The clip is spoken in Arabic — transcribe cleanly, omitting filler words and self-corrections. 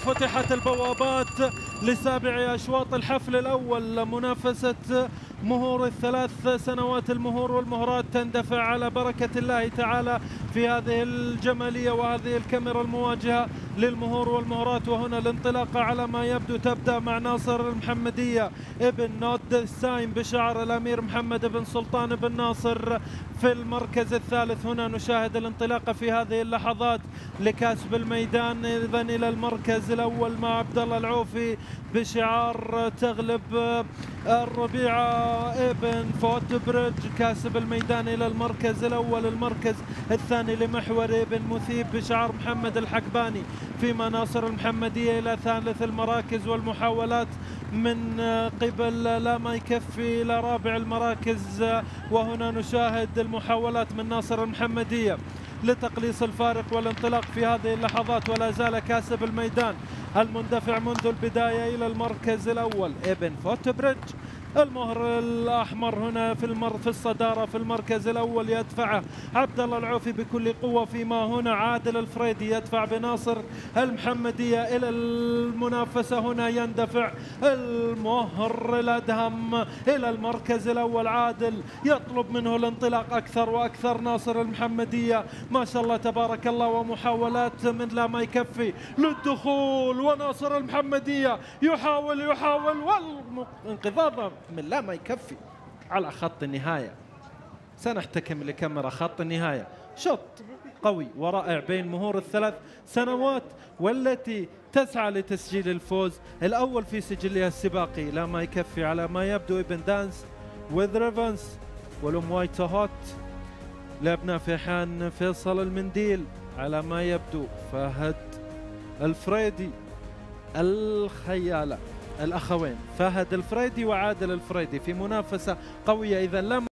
فتحت البوابات لسابع أشواط الحفل الأول. منافسة مهور الثلاث سنوات، المهور والمهورات، تندفع على بركة الله تعالى في هذه الجمالية وهذه الكاميرا المواجهة للمهور والمهورات. وهنا الانطلاقة على ما يبدو تبدأ مع ناصر المحمدية ابن نود السايم بشعر الأمير محمد بن سلطان بن ناصر في المركز الثالث. هنا نشاهد الانطلاقة في هذه اللحظات لكسب الميدان إذن إلى المركز الأول مع عبد الله العوفي بشعار تغلب الربيعة ابن فوت بريدج كاسب الميدان إلى المركز الأول. المركز الثاني لمحور ابن مثيب بشعار محمد الحقباني، فيما ناصر المحمدية إلى ثالث المراكز والمحاولات من قبل لا ما يكفي إلى رابع المراكز. وهنا نشاهد المحاولات من ناصر المحمدية لتقليص الفارق والانطلاق في هذه اللحظات، ولا زال كاسب الميدان المندفع منذ البداية إلى المركز الأول ابن فوت بريدج. المهر الأحمر هنا في الصدارة في المركز الأول يدفعه عبد الله العوفي بكل قوة، فيما هنا عادل الفريدي يدفع بناصر المحمدية إلى المنافسة. هنا يندفع المهر الأدهم إلى المركز الأول، عادل يطلب منه الانطلاق أكثر وأكثر. ناصر المحمدية ما شاء الله تبارك الله ومحاولات من لا ما يكفي للدخول، وناصر المحمدية يحاول والانقضاض من لا ما يكفي على خط النهاية. سنحتكم لكاميرا خط النهاية. شوط قوي ورائع بين مهور الثلاث سنوات والتي تسعى لتسجيل الفوز الأول في سجلها السباقي. لا ما يكفي على ما يبدو ابن دانس وذ ريفنس والأم وايت هوت لابناء فيحان فيصل المنديل، على ما يبدو فهد الفريدي الخيالة، الأخوين فهد الفريدي وعادل الفريدي في منافسة قوية. إذا لم